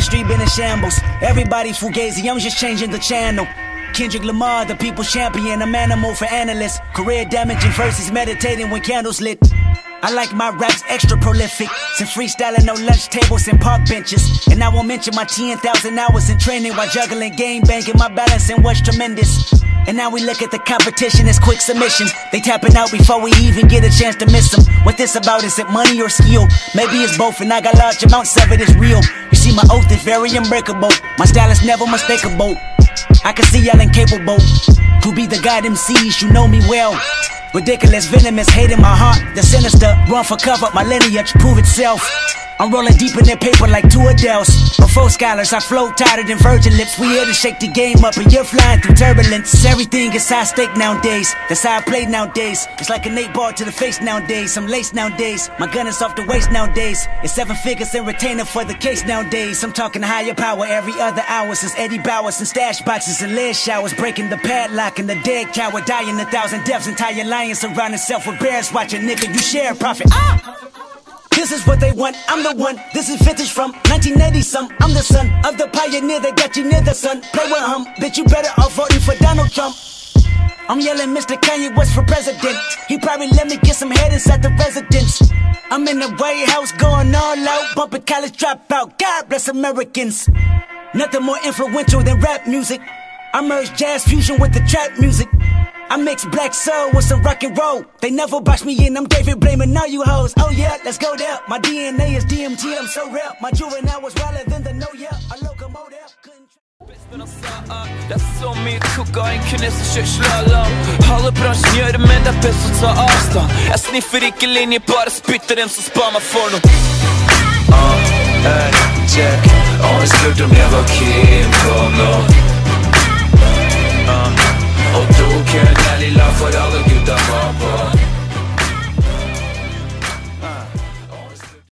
industry been in shambles. Everybody fugazi, I'm just changing the channel. Kendrick Lamar, the people's champion, I'm animal for analysts. Career damaging versus meditating when candles lit. I like my raps extra prolific. Some freestyling, no lunch tables and park benches. And I won't mention my 10,000 hours in training while juggling game banking. My balancing was tremendous. And now we look at the competition as quick submissions. They tapping out before we even get a chance to miss them. What this about, is it money or skill? Maybe it's both, and I got large amounts of it, it's real. You see, my oath is very unbreakable. My style is never mistakable. I can see y'all incapable to be the god MCs, you know me well. Ridiculous, venomous, hate in my heart. The sinister, run for cover, my lineage prove itself. I'm rolling deep in their paper like two Adele's. Before scholars, I flow tighter than virgin lips. We here to shake the game up and you're flying through turbulence. Everything is high stake nowadays. That's how I play nowadays. It's like an 8-ball to the face nowadays. I'm laced nowadays. My gun is off the waist nowadays. It's 7 figures in retainer for the case nowadays. I'm talking higher power every other hour since Eddie Bowers and stash boxes and lead showers. Breaking the padlock and the dead cow, dying 1,000 deaths. Entire lion surround itself with bears watching. Nigga, you share profit. This is what they want, I'm the one. This is vintage from 1980-some. I'm the son of the pioneer that got you near the sun. Play with him, bitch, you better off voting for Donald Trump. I'm yelling Mr. Kanye West for president. He probably let me get some head inside the residence. I'm in the White House going all out, bumping college dropout. God bless Americans. Nothing more influential than rap music. I merge jazz fusion with the trap music. I mix black soul with some rock and roll. They never box me in, I'm David blaming all you hoes. Oh yeah, let's go there. My DNA is DMT, I'm so real. My juvenile was wilder than the no yeah. A locomotive Det er så mye kokain, kunne så kjørt slalom. Halve bransjen gjør det, men det er best å ta avstand. Jeg sniffer ikke linje, bare spytter dem som spar meg for noe. Check, always looked om jeg var keen på noe.